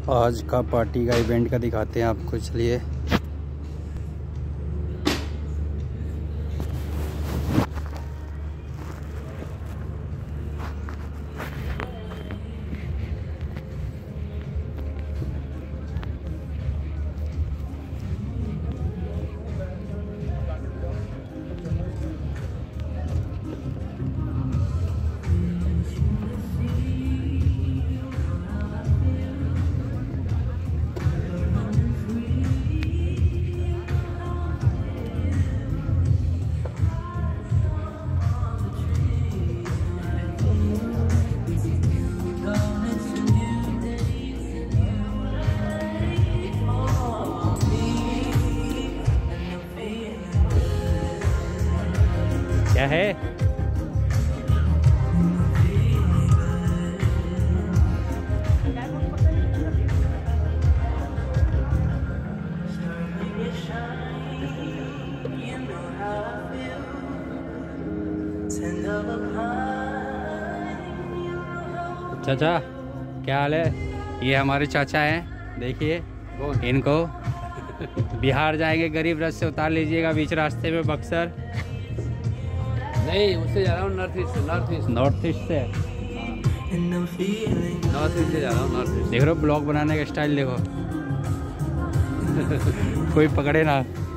आज का पार्टी का इवेंट का दिखाते हैं आपको, चलिए। क्या है? चाचा क्या हाल है? ये हमारे चाचा हैं, देखिए इनको। बिहार जाएंगे, गरीब रथ से उतार लीजिएगा बीच रास्ते में बक्सर। नहीं, उससे जा रहा हूँ नॉर्थ ईस्ट से। नॉर्थ ईस्ट से जा रहा हूँ, नॉर्थ ईस्ट। देख रहे हो ब्लॉग बनाने का स्टाइल, देखो। कोई पकड़े ना।